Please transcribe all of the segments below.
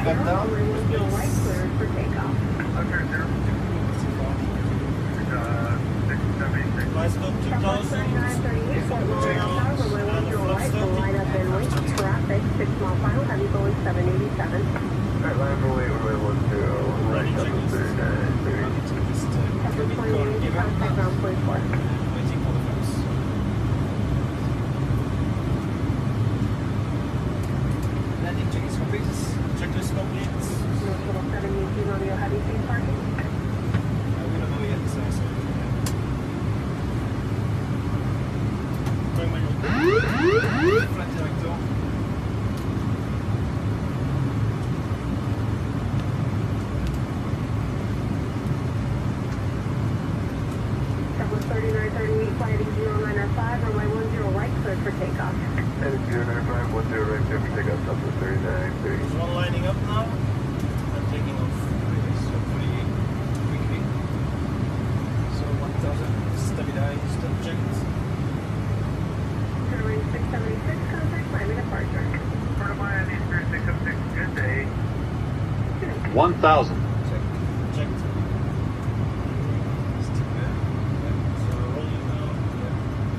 Come down. Right, cleared for takeoff. Last up 2000. 3938, Fort Lauderdale Tower, runway 10 right, will line up and wait. Traffic, 6 mile final, heavy Boeing 787. Alright, line for wait, runway 10, right, number 39. Number 28, contact ground 24. Waiting for the fence. Landing check is complete. Checklist complete. North 7 UT Romeo heavy safe parking. We don't know yet, so going manual. Flight director. Number 3938, flight 0905, runway 10 right, cleared for takeoff. Heading 095, 10 right, clear for takeoff, top of 39, There's one lining up now. I'm taking off so pretty quickly. So 1000 stabilized, checked. Runway 676, contact Miami departure. Front of Miami, 606, good day. 1000. Checked. Still there. Yeah. So rolling now. Yeah.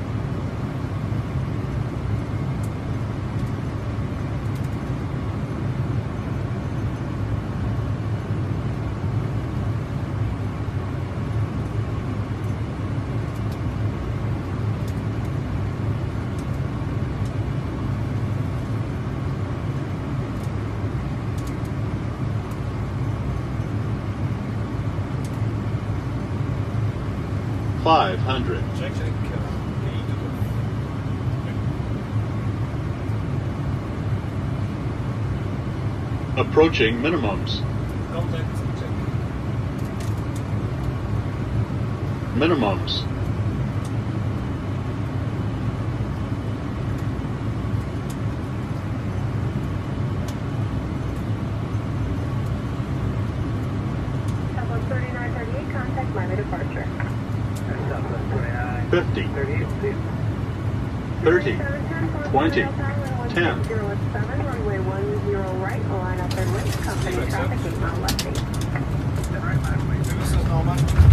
$500. Check. Approaching minimums. Contact check. Minimums. Number 3938, contact Miami departure. 50. 30. 20. 10. 07, runway 10 right, line up and wait. Company traffic 8 mile left. This is normal.